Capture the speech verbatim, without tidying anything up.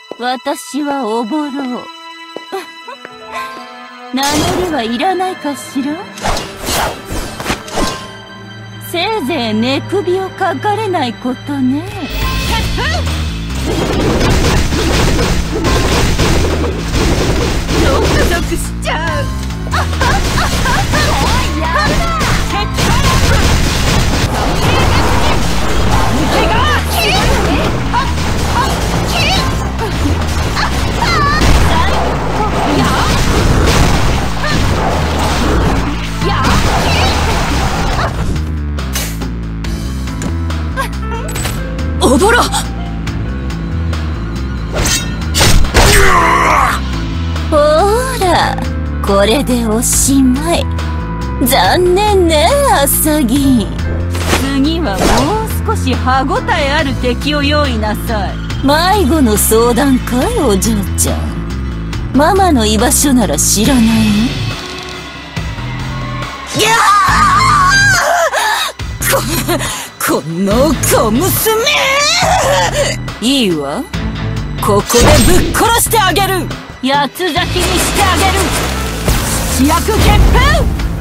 私はおぼろう。名乗りはいらないかしら。せいぜい寝首をかかれないことね。ゾクゾクしちゃう。おいやるな。おぼろ！ほら、これでおしまい。残念ね、アサギ。次はもう少し歯ごたえある敵を用意なさい。迷子の相談かい、お嬢ちゃん。ママの居場所なら知らないの？ぎゃー！こ、この小娘！いいわ。ここでぶっ殺してあげる！八つ咲きにしてあげる！主役決定！